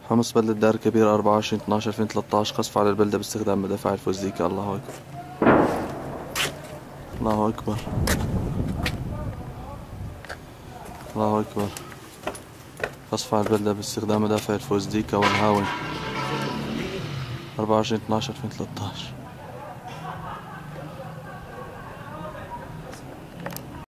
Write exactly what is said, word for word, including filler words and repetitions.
حمص بلدة دار كبير أربعة وعشرين اثناشر ألفين وثلاثة عشر. قصف على البلدة باستخدام مدافع الفوزديكا. الله أكبر، الله أكبر، الله أكبر. قصف على البلدة باستخدام مدافع الفوزديكا والهاون أربعة وعشرين اثناشر ألفين وثلاثة عشر.